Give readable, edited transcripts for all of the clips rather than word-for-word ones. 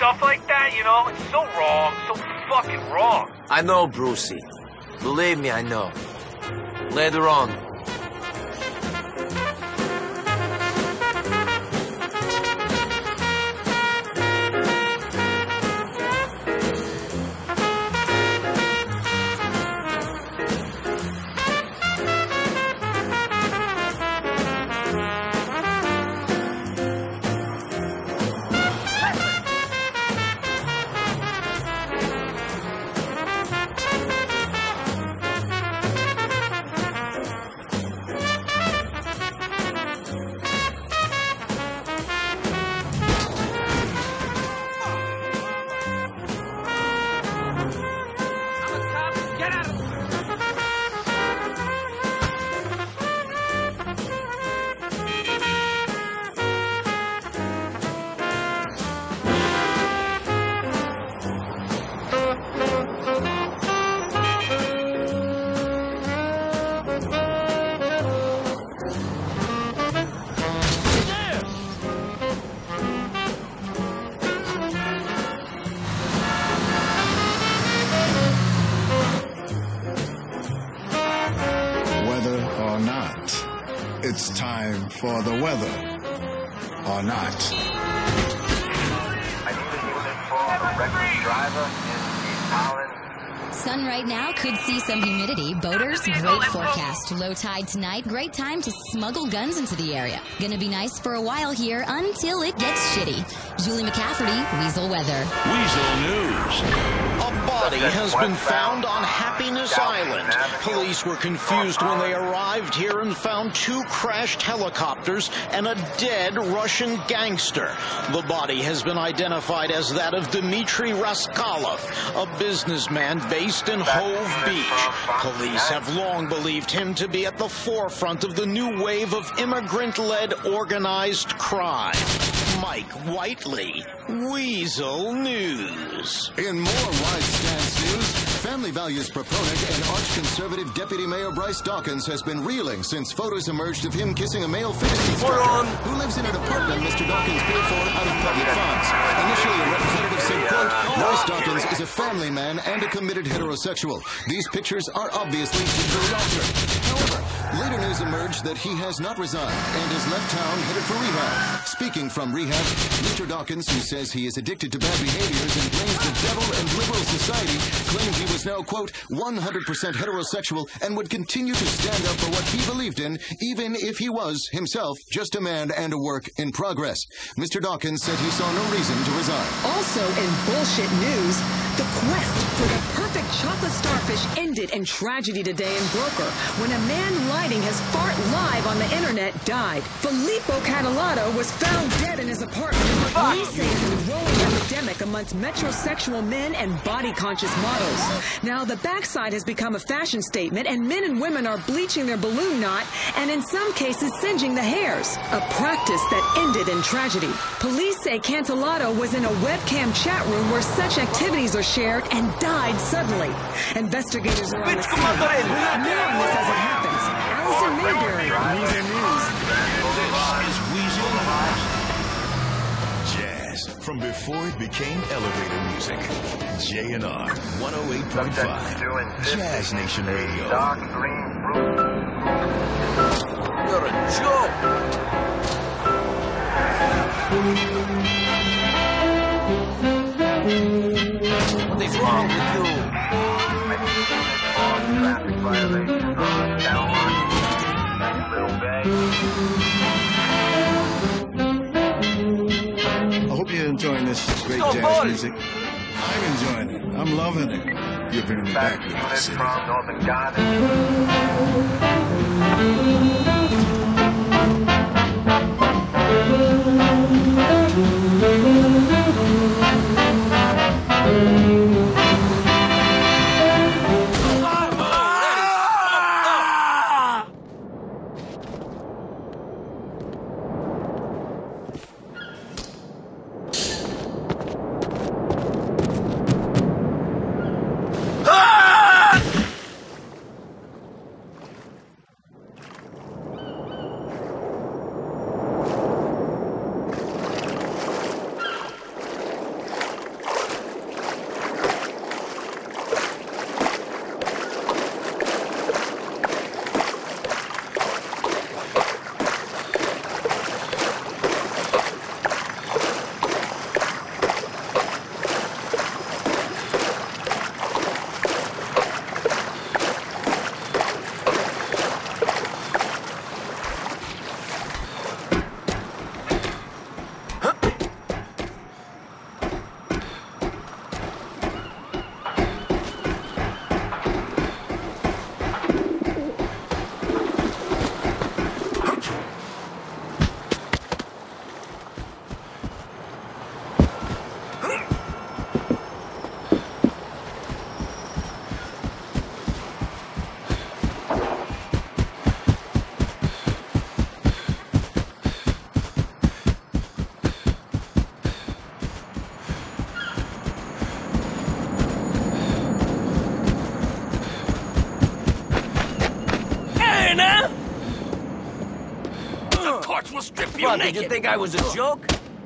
stuff like that, you know? It's so wrong, so fucking wrong. I know, Brucey. Believe me, I know. Later on. It's time for the weather, or not. I need a unit for a reckless driver in East Holland. Sun right now, could see some humidity. Boaters, great forecast. Low tide tonight, great time to smuggle guns into the area. Gonna be nice for a while here until it gets shitty. Julie McCafferty, Weasel Weather. Weasel News. A body has been found on Happiness Island. Police were confused when they arrived here and found 2 crashed helicopters and a dead Russian gangster. The body has been identified as that of Dmitry Raskolov, a businessman based in Hove Beach. Police have long believed him to be at the forefront of the new wave of immigrant-led organized crime. Mike Whiteley, Weasel News. In more Wise Stance news, family values proponent and arch-conservative Deputy Mayor Bryce Dawkins has been reeling since photos emerged of him kissing a male fitness instructor who lives in an apartment Mr. Dawkins paid for out of public funds. Initially, a representative said, quote, Bryce Dawkins is a family man and a committed heterosexual. These pictures are obviously digitally altered. However, later news emerged that he has not resigned and has left town headed for rehab. Speaking from rehab, Mr. Dawkins, who says he is addicted to bad behaviors and blames the devil and liberal society, claimed he was now, quote, 100% heterosexual and would continue to stand up for what he believed in, even if he was, himself, just a man and a work in progress. Mr. Dawkins said he saw no reason to resign. Also in bullshit news, the quest for the perfect chocolate starfish ended in tragedy today in Broker when a man lighting his fart live on the internet died. Filippo Catalano was found dead in his apartment. Police say it's a growing epidemic amongst metrosexual men and body-conscious models. Now, the backside has become a fashion statement, and men and women are bleaching their balloon knot and in some cases singeing the hairs. A practice that ended in tragedy. Police say Cantalato was in a webcam chat room where such activities are shared and died suddenly. Investigators are on the scene. More on this as it happens. Allison Mayberry, Weasel News. This is Weasel News. Jazz, from before it became elevator music. JNR 108.5. Jazz Nation Radio. Dark green fruit. You're a joke. What is wrong with you? Traffic violation on Belmont. Little Bay. I hope you're enjoying this great jazz music. I'm enjoying it. I'm loving it. You're bringing me back to the city. From Northern Garden. What, did you think I was a joke?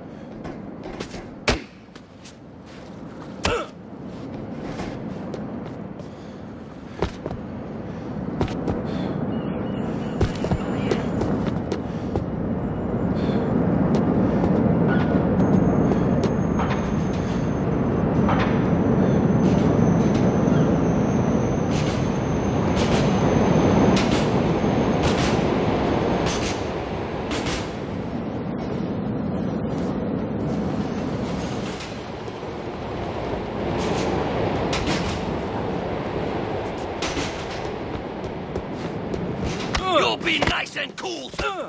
You'll be nice and cool.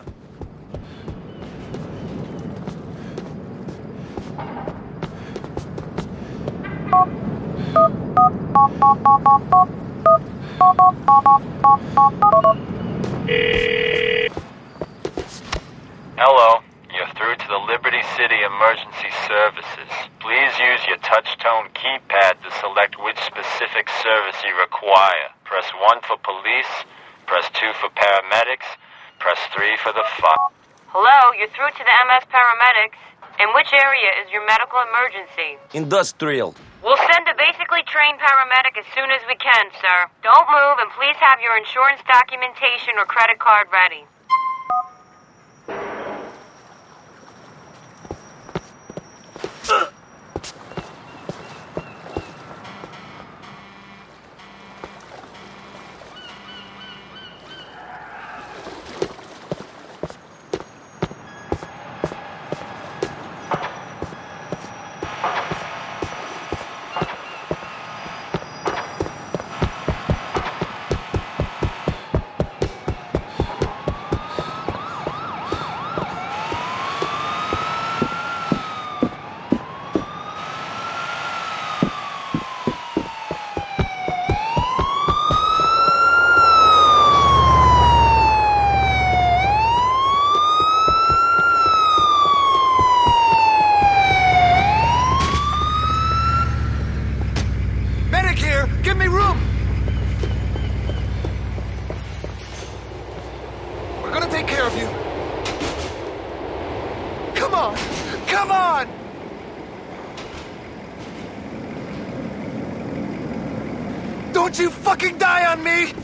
Hello, you're through to the Liberty City Emergency Services. Please use your touch-tone keypad to select which specific service you require. Press 1 for police, press 2 for paramedics, press 3 for the fire. Hello, you're through to the MS Paramedics. In which area is your medical emergency? Industrial. We'll send a basically trained paramedic as soon as we can, sir. Don't move, and please have your insurance documentation or credit card ready. Give me room! We're gonna take care of you. Come on! Come on! Don't you fucking die on me!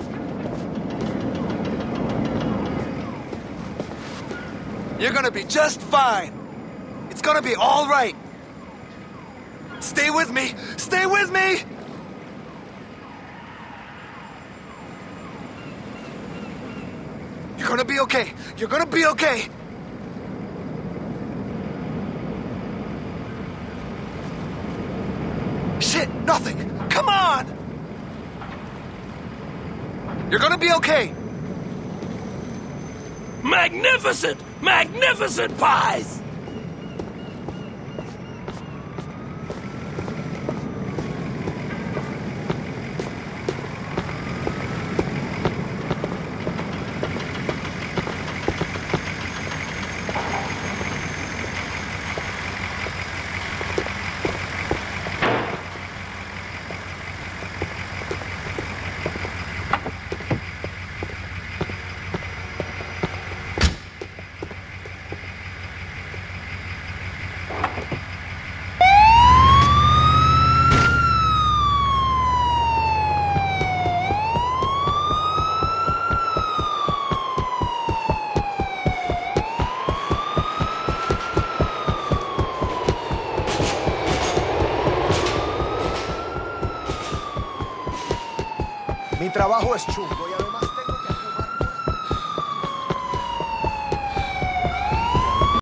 You're gonna be just fine. It's gonna be all right. Stay with me! Stay with me! You're gonna be okay. You're gonna be okay. Shit, nothing. Come on! You're gonna be okay. Magnificent! Magnificent pies! Mi trabajo es chungo.